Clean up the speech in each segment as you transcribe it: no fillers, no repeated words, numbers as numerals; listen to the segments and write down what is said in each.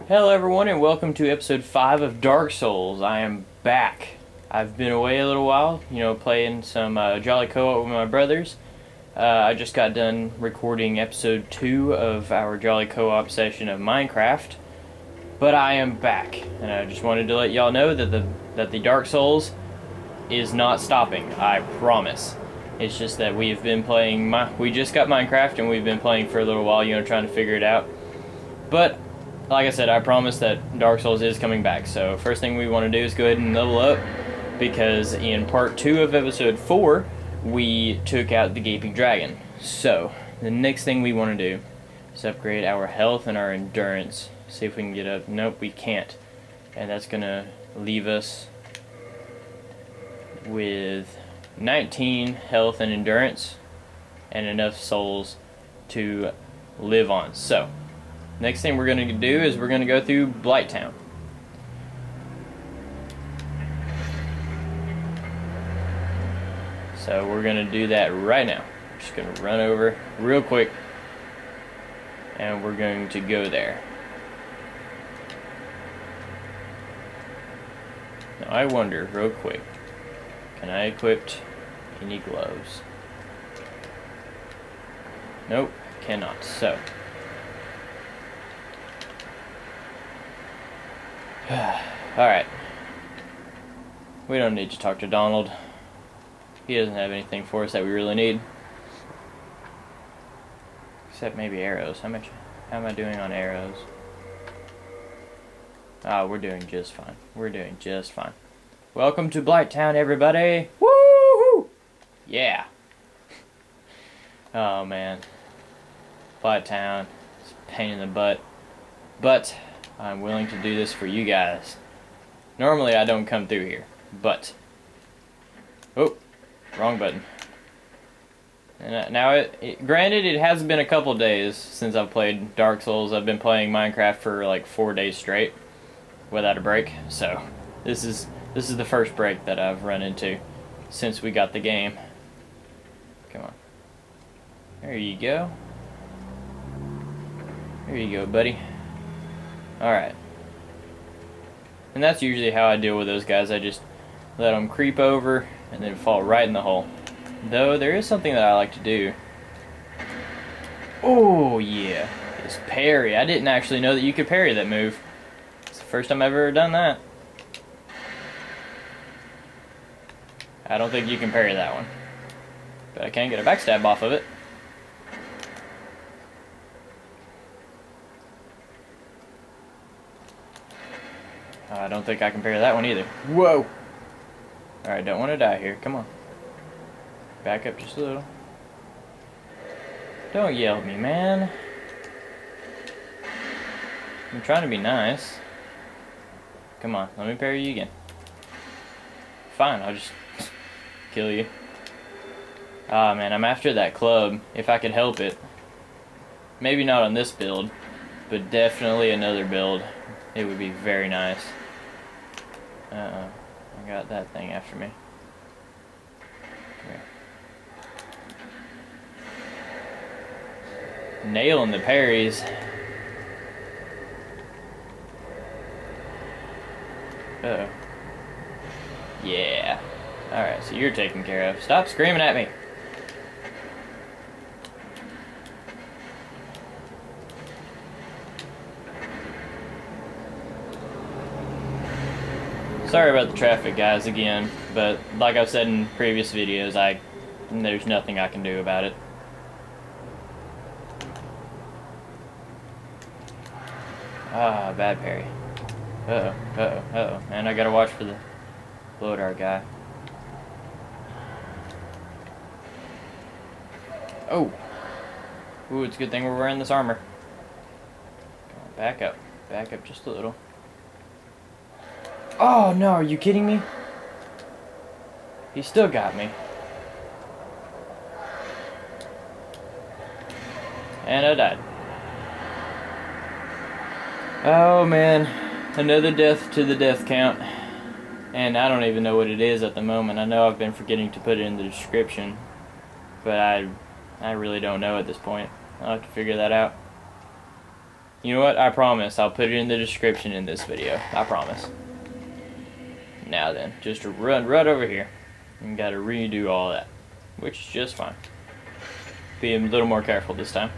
Hello everyone and welcome to episode 5 of Dark Souls. I am back. I've been away a little while, playing some Jolly Co-op with my brothers. I just got done recording episode 2 of our Jolly Co-op session of Minecraft. But I am back, and I just wanted to let y'all know that the Dark Souls is not stopping, I promise. It's just that we have been playing, we just got Minecraft and we've been playing for a little while, trying to figure it out. But like I said, I promise that Dark Souls is coming back. So first thing we want to do is go ahead and level up, because in part 2 of episode 4, we took out the Gaping Dragon. So the next thing we want to do is upgrade our health and our endurance. See if we can get up. Nope, we can't. And that's going to leave us with 19 health and endurance and enough souls to live on. So next thing we're going to do is we're going to go through Blighttown. So we're going to do that right now. Just going to run over real quick and we're going to go there. Now I wonder real quick, can I equip any gloves? Nope, cannot. So alright. We don't need to talk to Donald. He doesn't have anything for us that we really need. Except maybe arrows. How am I doing on arrows? Ah, we're doing just fine. We're doing just fine. Welcome to Blighttown, everybody! Woo-hoo! Yeah! Oh man. Blighttown. It's a pain in the butt. But I'm willing to do this for you guys. Normally I don't come through here, but oh, wrong button. And now granted, it has been a couple days since I've played Dark Souls. I've been playing Minecraft for like 4 days straight without a break. So this is the first break that I've run into since we got the game. Come on. There you go. There you go, buddy. Alright. And that's usually how I deal with those guys. I just let them creep over and then fall right in the hole. Though there is something that I like to do. Oh yeah, it's parry. I didn't actually know that you could parry that move. It's the first time I've ever done that. I don't think you can parry that one. But I can get a backstab off of it. I don't think I can parry that one either. Whoa! Alright, don't want to die here. Come on. Back up just a little. Don't yell at me, man. I'm trying to be nice. Come on, let me parry you again. Fine, I'll just kill you. Ah, man, I'm after that club, if I could help it. Maybe not on this build, but definitely another build. It would be very nice. Uh-oh. I got that thing after me. Come here. Nailing the parries. Uh-oh. Yeah. Alright, so you're taken care of. Stop screaming at me. Sorry about the traffic, guys, again, but like I've said in previous videos, there's nothing I can do about it. Ah, bad parry. Uh-oh, uh-oh, uh-oh. And I gotta watch for the blow dart guy. Oh! Ooh, it's a good thing we're wearing this armor. Come on, back up. Back up just a little. Oh no, are you kidding me? He still got me. And I died. Oh man, another death to the death count. And I don't even know what it is at the moment. I know I've been forgetting to put it in the description, but I really don't know at this point. I'll have to figure that out. You know what? I promise. I'll put it in the description in this video. I promise. Now then, just to run right over here. And gotta redo all that. Which is just fine. Be a little more careful this time.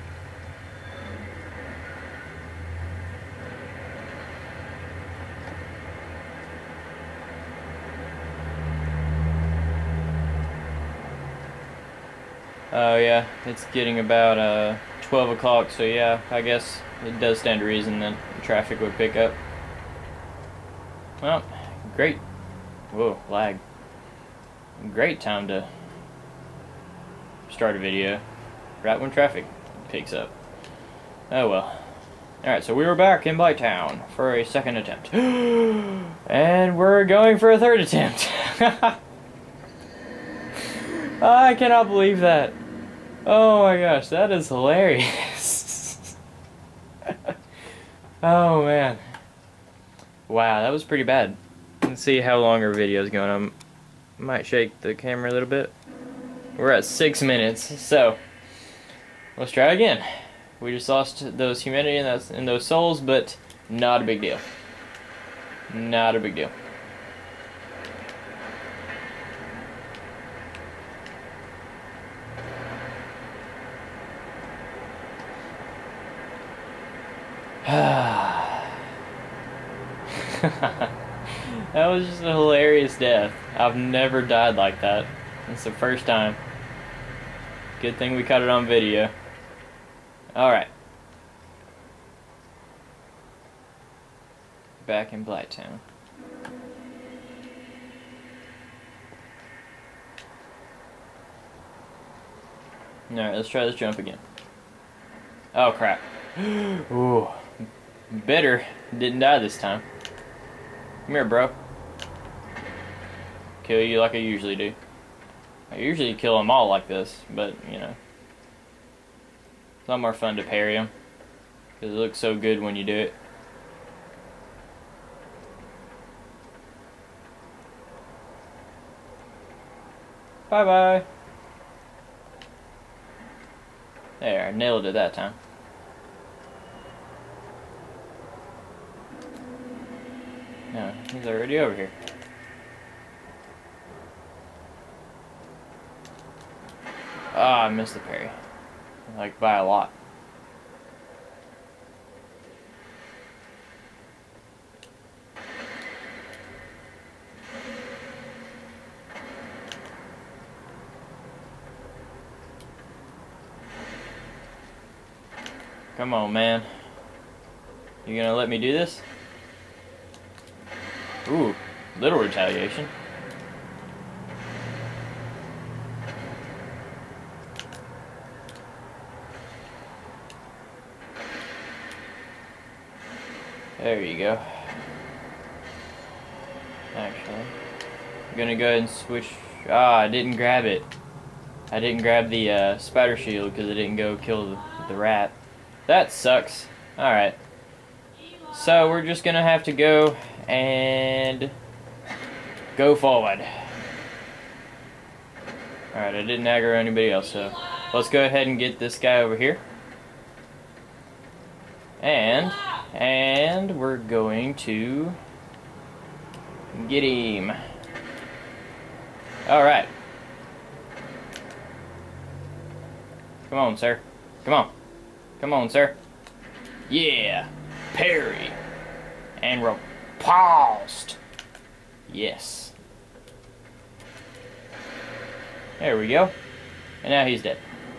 Oh yeah, it's getting about 12 o'clock, so yeah, I guess it does stand to reason that traffic would pick up. Well, great. Whoa, lag. Great time to start a video, right when traffic picks up. Oh well. Alright, so we were back in Blighttown for a second attempt. And we're going for a third attempt. I cannot believe that. Oh my gosh, that is hilarious. Oh man. Wow, that was pretty bad. Let's see how long our video is going. I might shake the camera a little bit. We're at 6 minutes, so let's try again. We just lost those humanity and those souls, but not a big deal. Not a big deal. That was just a hilarious death. I've never died like that. It's the first time. Good thing we caught it on video. Alright. Back in Blighttown. Alright, let's try this jump again. Oh crap. Ooh. Better didn't die this time. Come here, bro. Kill you like I usually do. I usually kill them all like this, but, you know. It's a lot more fun to parry them. Because it looks so good when you do it. Bye-bye. There, I nailed it that time. No, he's already over here. Ah, I missed the parry. Like, by a lot. Come on, man. You gonna let me do this? Ooh, little retaliation. There you go. Actually, I'm gonna go ahead and switch. Ah, I didn't grab it. I didn't grab the spider shield because I didn't go kill the rat. That sucks. Alright. So we're just gonna have to go and go forward. Alright, I didn't aggro anybody else, so let's go ahead and get this guy over here. And we're going to get him. Alright. Come on, sir. Come on. Come on, sir. Yeah. Parry. And repulsed. Yes. There we go. And now he's dead.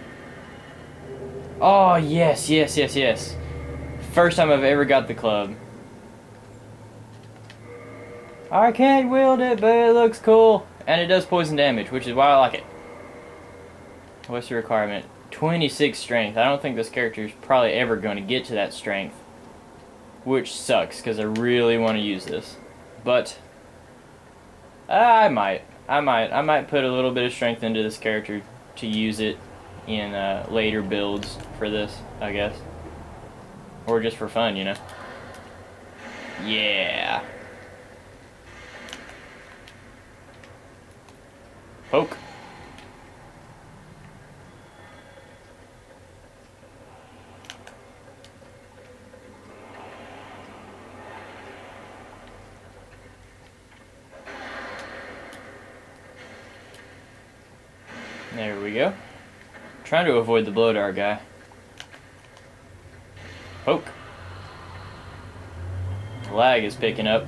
Oh, yes, yes, yes, yes. First time I've ever got the club. I can't wield it, but it looks cool. And it does poison damage, which is why I like it. What's the requirement? 26 strength. I don't think this character is probably ever going to get to that strength. Which sucks, because I really want to use this. But I might put a little bit of strength into this character to use it in later builds for this, I guess. Or just for fun, you know. Yeah. Poke. There we go. Trying to avoid the blow dart guy. Poke. Lag is picking up.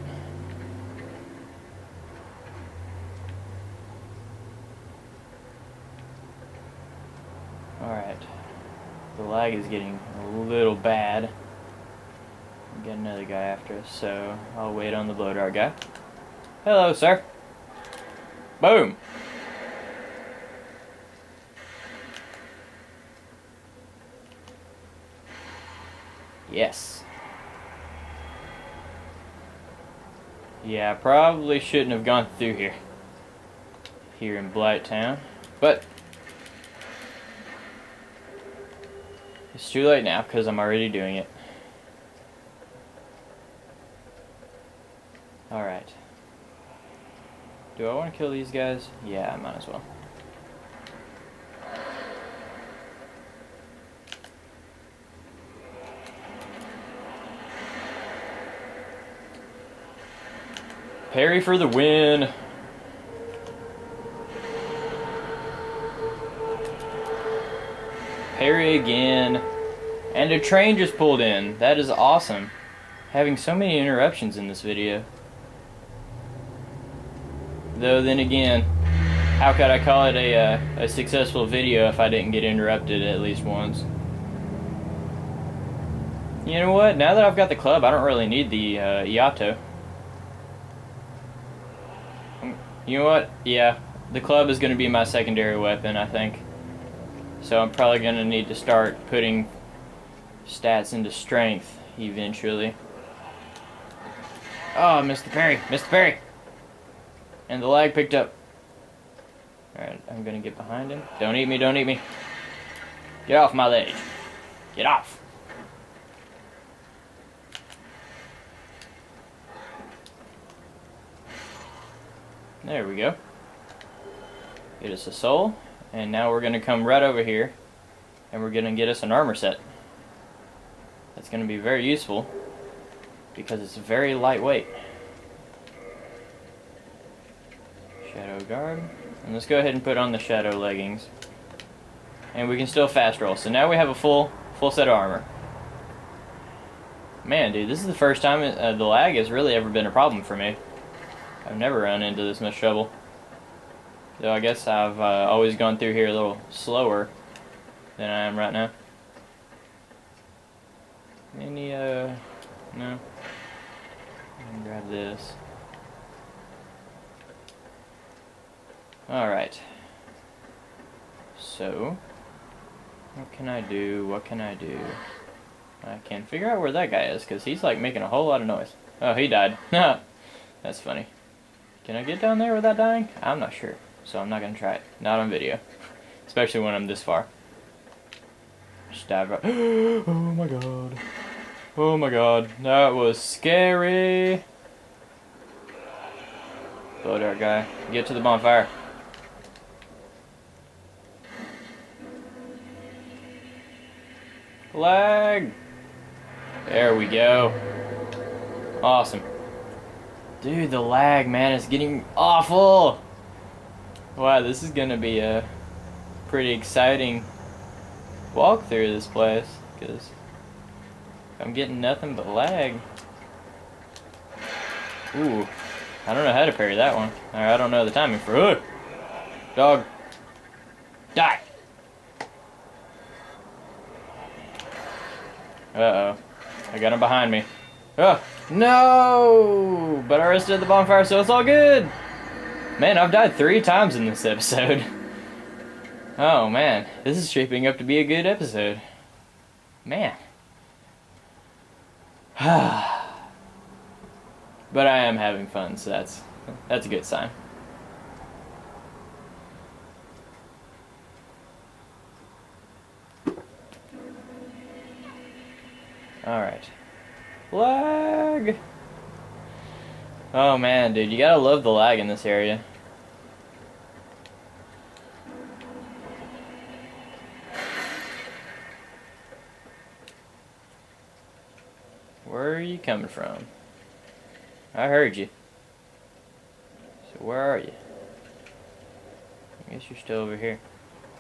Alright. The lag is getting a little bad. We got another guy after us, so I'll wait on the blow dart guy. Hello, sir. Boom! Yes. Yeah, I probably shouldn't have gone through here in Blighttown, but it's too late now because I'm already doing it. Alright. Do I want to kill these guys? Yeah, I might as well. Parry for the win. Parry again. And a train just pulled in. That is awesome. Having so many interruptions in this video. Though then again, how could I call it a successful video if I didn't get interrupted at least once? You know what? Now that I've got the club, I don't really need the Iato. You know what? Yeah, the club is going to be my secondary weapon, I think. So I'm probably going to need to start putting stats into strength eventually. Oh, I missed the parry. Missed the parry. And the lag picked up. Alright, I'm going to get behind him. Don't eat me, don't eat me. Get off my ledge. Get off. There we go. Get us a soul. And now we're going to come right over here. And we're going to get us an armor set. That's going to be very useful. Because it's very lightweight. Shadow guard. And let's go ahead and put on the shadow leggings. And we can still fast roll. So now we have a full set of armor. Man, dude, this is the first time the lag has really ever been a problem for me. I've never run into this much trouble. So I guess I've always gone through here a little slower than I am right now. Any, no. Let me grab this. Alright. So, what can I do? What can I do? I can figure out where that guy is, because he's like making a whole lot of noise. Oh, he died. That's funny. Can I get down there without dying? I'm not sure, so I'm not going to try it. Not on video. Especially when I'm this far. Just dive right. Oh my god. Oh my god. That was scary. Blow dart guy. Get to the bonfire. Lag. There we go. Awesome. Dude, the lag, man, is getting awful. Wow, this is gonna be a pretty exciting walk through this place, because I'm getting nothing but lag. Ooh, I don't know how to parry that one. Or I don't know the timing for dog. Die. Uh-oh. I got him behind me. Oh, no! But I rested at the bonfire, so it's all good! Man, I've died 3 times in this episode. Oh, man. This is shaping up to be a good episode. Man. But I am having fun, so that's a good sign. Alright. Lag! Oh man, dude, you gotta love the lag in this area. Where are you coming from? I heard you. So where are you? I guess you're still over here.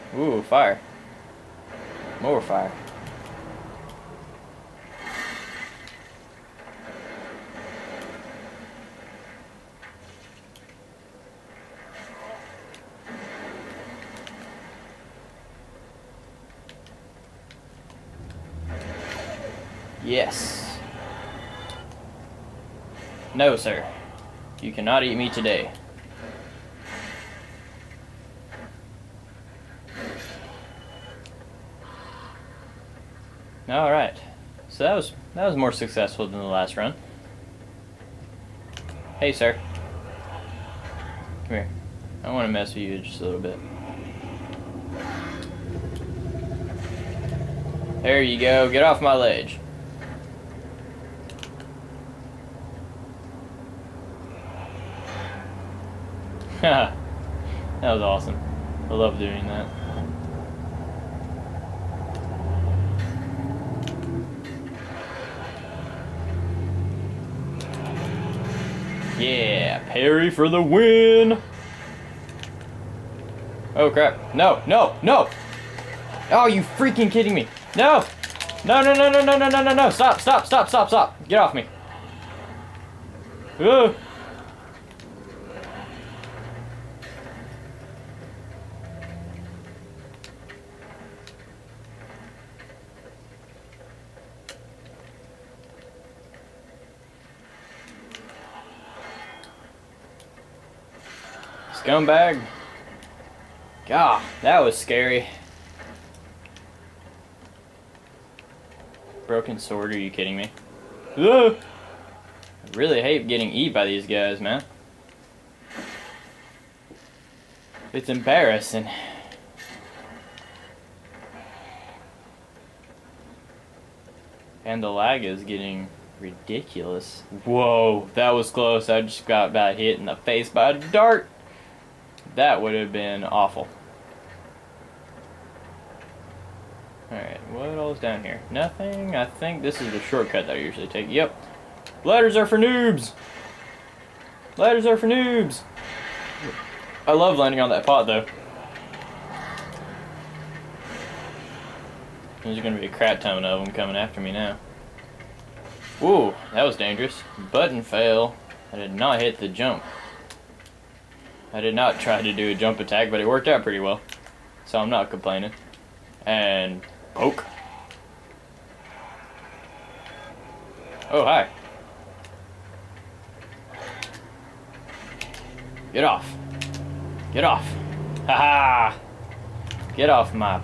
Ooh, fire. More fire. Yes. No, sir. You cannot eat me today. All right. So that was more successful than the last run. Hey, sir. Come here. I want to mess with you just a little bit. There you go. Get off my ledge. Haha. That was awesome. I love doing that. Yeah, parry for the win! Oh crap. No, no, no! Oh, you freaking kidding me! No! No, no, no, no, no, no, no, no, no! Stop, stop, stop, stop, stop! Get off me! Ugh. Scumbag. God, that was scary. Broken sword, are you kidding me? Ugh. I really hate getting eat by these guys, man. It's embarrassing. And the lag is getting ridiculous. Whoa, that was close. I just got about hit in the face by a dart. That would have been awful. Alright, what all is down here? Nothing. I think this is the shortcut that I usually take. Yep. Ladders are for noobs! Ladders are for noobs! I love landing on that pot, though. There's gonna be a crap ton of them coming after me now. Ooh, that was dangerous. Button fail. I did not hit the jump. I did not try to do a jump attack, but it worked out pretty well. So I'm not complaining. And poke. Oh, hi. Get off. Get off. Haha. Get off my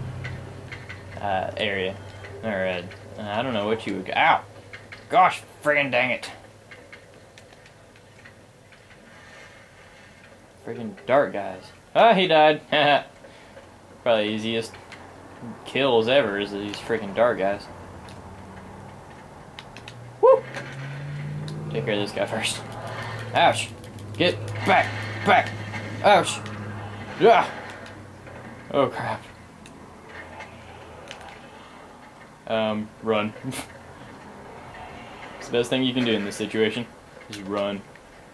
area. Alright. I don't know what you would... Ow! Gosh, friggin' dang it. Friggin' dart guys. Ah, he died. Probably the easiest kills ever is these freaking dart guys. Woo! Take care of this guy first. Ouch! Get back! Back! Ouch! Yeah! Oh crap. Run. It's the best thing you can do in this situation. Just run.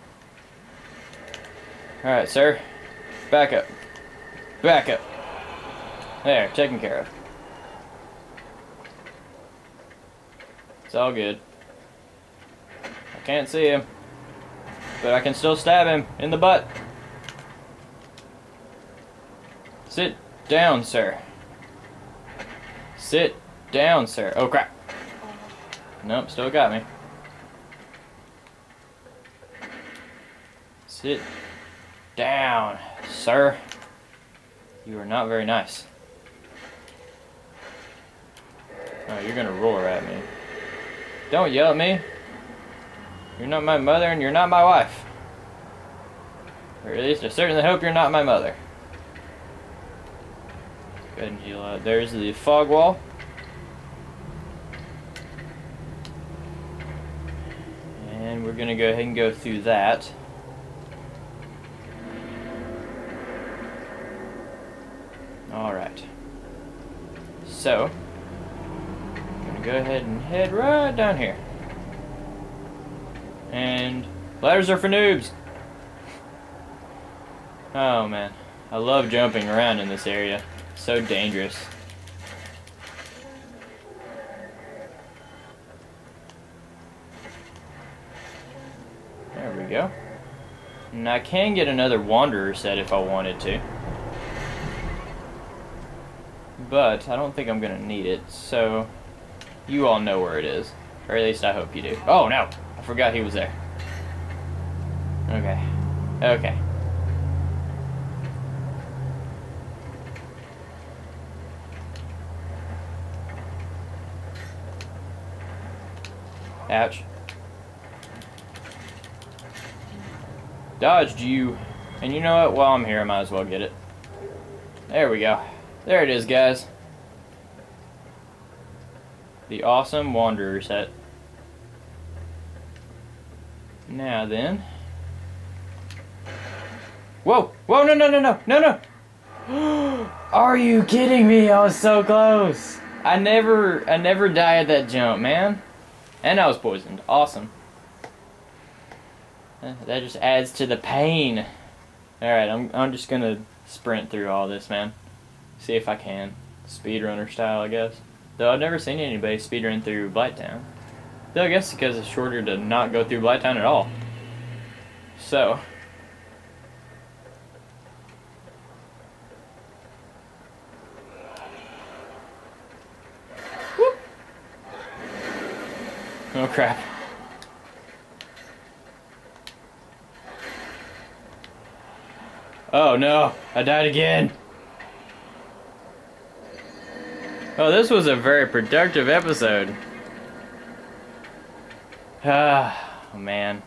Alright, sir. Back up. Back up. There, taken care of. It's all good. I can't see him, but I can still stab him in the butt. Sit down, sir. Sit down, sir. Oh, crap. Nope, still got me. Sit down, sir. You are not very nice. Oh, you're gonna roar at me. Don't yell at me. You're not my mother and you're not my wife. Or at least I certainly hope you're not my mother. Go ahead and heal out. There's the fog wall. And we're gonna go ahead and go through that. Alright. So, I'm gonna go ahead and head right down here. And ladders are for noobs. Oh man, I love jumping around in this area. So dangerous. There we go. And I can get another Wanderer set if I wanted to. But I don't think I'm going to need it, so you all know where it is. Or at least I hope you do. Oh no! I forgot he was there. Okay. Okay. Ouch. Dodged you. And you know what? While I'm here, I might as well get it. There we go. There it is, guys. The awesome Wanderer set. Now then. Whoa! Whoa, no, no, no, no, no, no! Are you kidding me? I was so close! I never die at that jump, man. And I was poisoned. Awesome. That just adds to the pain. Alright, I'm just gonna sprint through all this, man. See if I can. Speedrunner style, I guess. Though I've never seen anybody speedrun through Blighttown. Though I guess because it's shorter to not go through Blighttown at all. So. Whoop. Oh crap. Oh no, I died again. Oh, this was a very productive episode. Ah, oh man.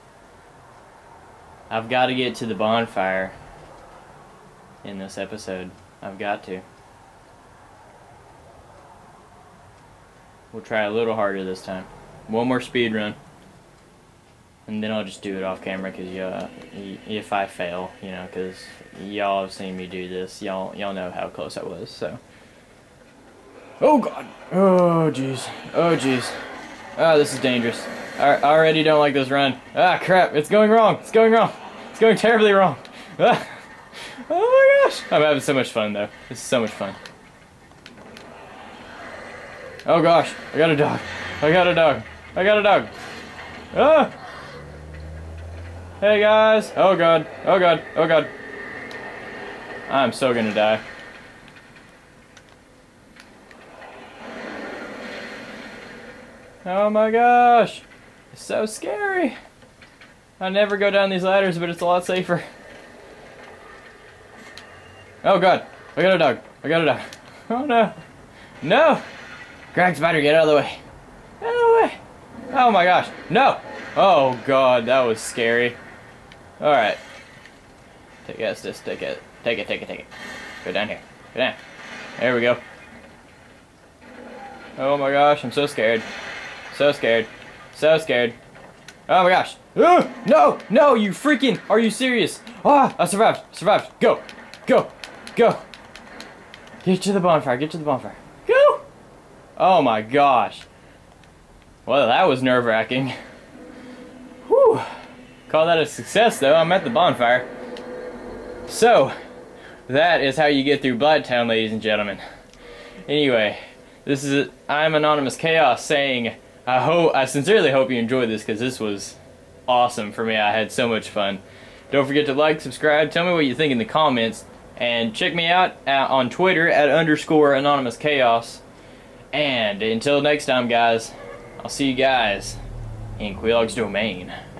I've got to get to the bonfire in this episode. I've got to. We'll try a little harder this time. One more speed run. And then I'll just do it off camera because if I fail, you know, because y'all have seen me do this. Y'all know how close I was, so. Oh god. Oh jeez. Oh jeez. Ah, this is dangerous. I already don't like this run. Ah, crap. It's going wrong. It's going wrong. It's going terribly wrong. Ah. Oh my gosh. I'm having so much fun, though. This is so much fun. Oh gosh. I got a dog. I got a dog. I got a dog. Ah. Hey guys. Oh god. Oh god. Oh god. I'm so gonna die. Oh my gosh. It's so scary. I never go down these ladders, but it's a lot safer. Oh god. I got a dog. I got a dog. Oh no. No! Crag spider, get out of the way. Get out of the way. Oh my gosh. No! Oh god, that was scary. Alright. Take it, just take it. Take it, take it, take it. Go down here. Go down. There we go. Oh my gosh, I'm so scared. So scared. So scared. Oh my gosh. Ugh! No! No! You freaking... Are you serious? Ah! I survived. Survived. Go! Go! Go! Get to the bonfire. Get to the bonfire. Go! Oh my gosh. Well, that was nerve-wracking. Whew. Call that a success, though. I'm at the bonfire. So, that is how you get through Blighttown, ladies and gentlemen. Anyway, this is I'm Anonymous Chaos saying, I sincerely hope you enjoyed this because this was awesome for me. I had so much fun. Don't forget to like, subscribe, tell me what you think in the comments, and check me out on Twitter at _Anonymous Chaos. And until next time, guys, I'll see you guys in Quelaag's Domain.